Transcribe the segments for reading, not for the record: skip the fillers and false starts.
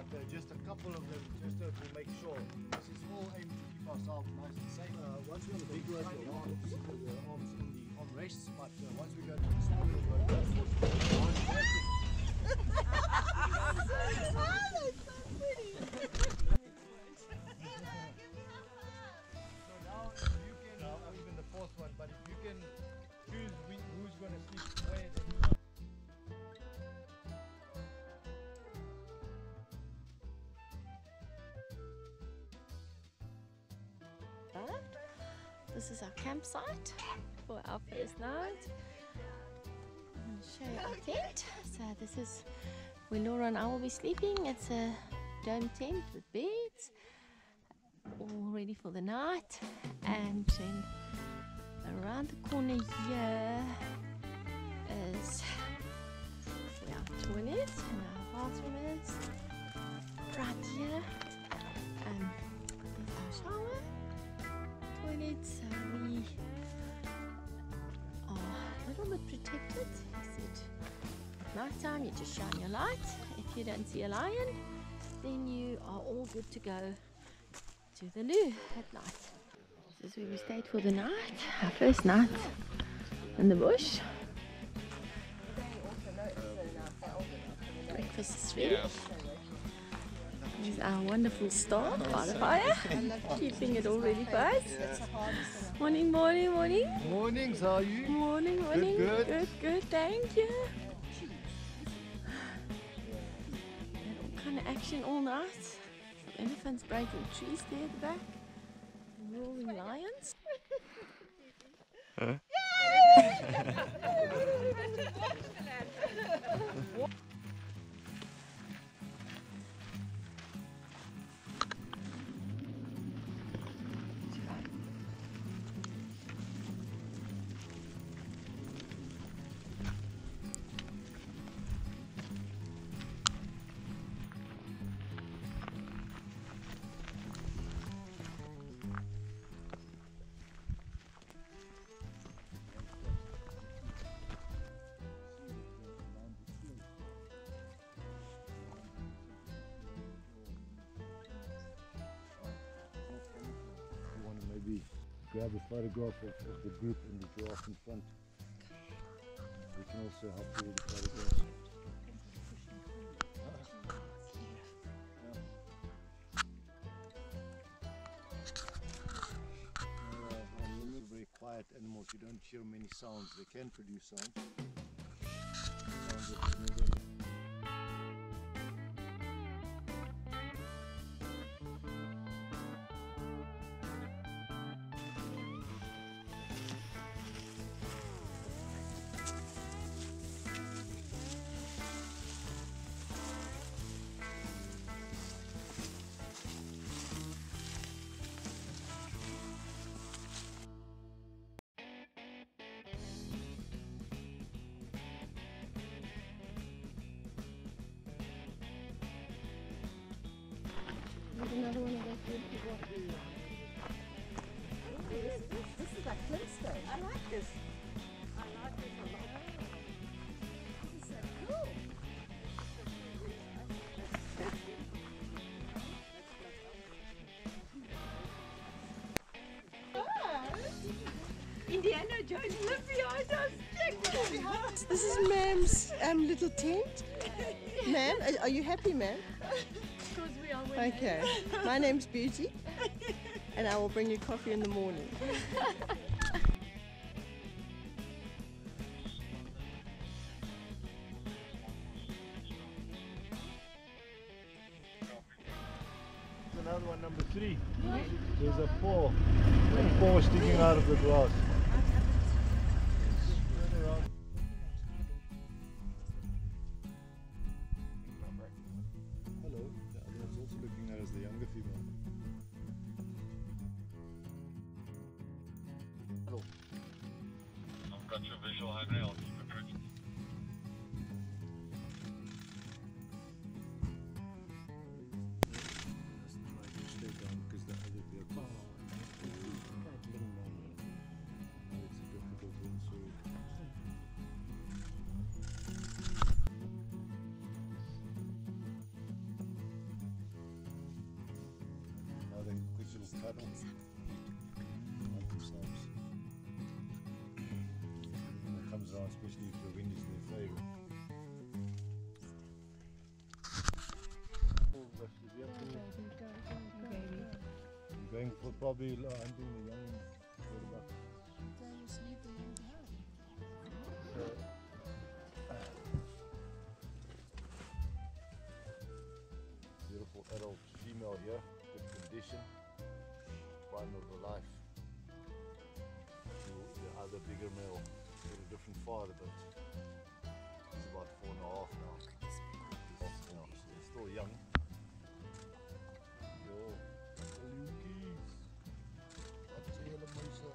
but just a couple of them, just to make sure. This is all aimed to keep ourselves nice and safe. Once we're on the big road, the arms on the armrests, but once we go to the small road, That's so pretty. So now you can, even the fourth one, but if you can choose who's going to sleep where, then This is our campsite for our first night. I'm going to show you our tent. So this is where Laura and I will be sleeping. It's a dome tent with beds, all ready for the night. And then around the corner here is where our toilet and our bathroom is. Right here. There's our shower. Toilet, so we are a little bit protected. I said at night time you just shine your light. If you don't see a lion, then you are all good to go to the loo at night. This is where we stayed for the night, our first night in the bush. Breakfast is ready. Here's our wonderful star by the fire, keeping it all ready for us. Morning, morning, morning. mornings, how are you? Morning, morning. Good. Good, thank you. Had all kind of action all night. Some elephants breaking trees there at the back. Roaring lions. Grab a photograph of the group and the giraffe in front. We can also help you with the photographs. Animals are very quiet animals. You don't hear many sounds. They can produce sound. Another one of those beautiful rocks. This is like Flintstone. I like this. I like this a lot. This is so cool. Indiana Jones live behind us. This is Ma'am's little tent. Ma'am, are you happy, ma'am? Okay, my name's Beauty and I will bring you coffee in the morning. Another one, number 3. There's a paw sticking out of the glass. Hello, the other one's also looking at us, the younger female. Hello. I've got your visual high now. I'll keep approaching. Let's try to stay down because the other vehicle. cuddle. Like themselves. When it comes around, especially if the wind is in their favour. You're going for probably hunting the young buck. Beautiful adult female here, good condition, prime of her life. The other bigger male, got a different father, but he's about 4.5 now. So they're still young. Yo, Lukey's. Wat sê julle muise?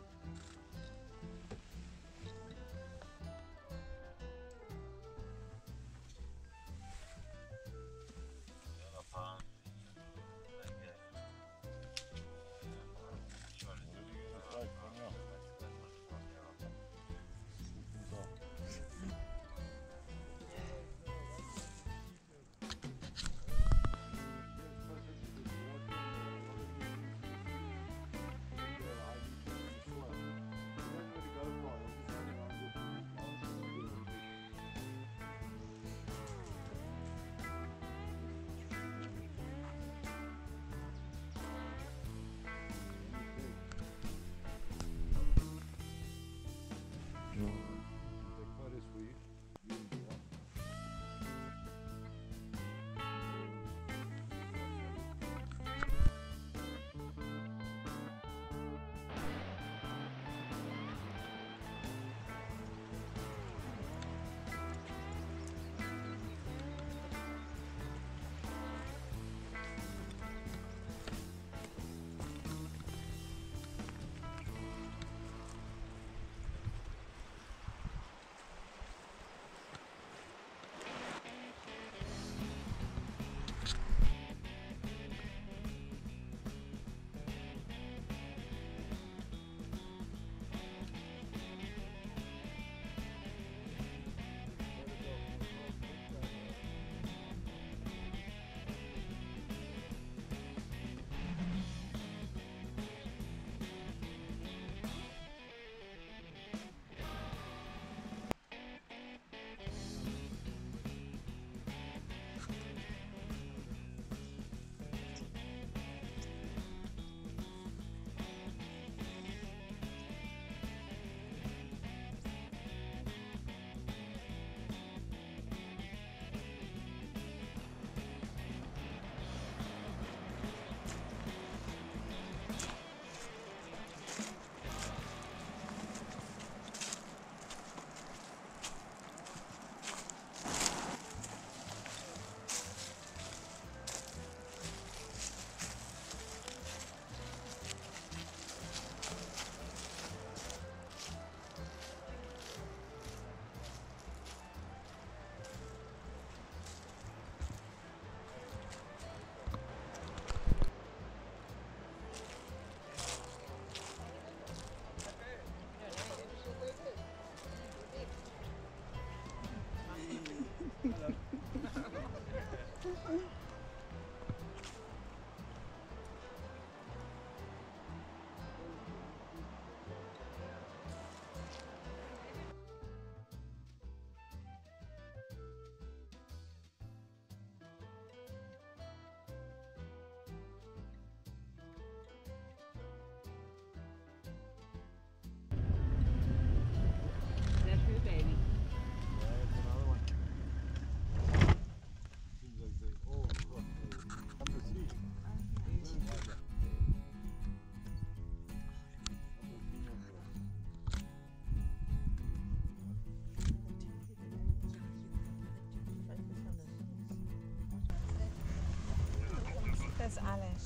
That's eyelashes.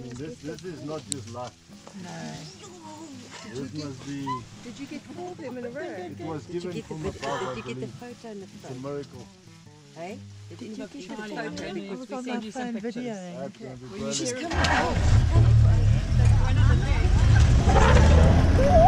This is not just luck. No. This must be. Did you get 4 of them in a row? It was Did you given get from the above. I Did you get the believe. photo in the It's a phone? miracle. Hey? Did you get the Charlie, photo? Charlie, It was on my phone video. That's going to be She's brilliant. coming out.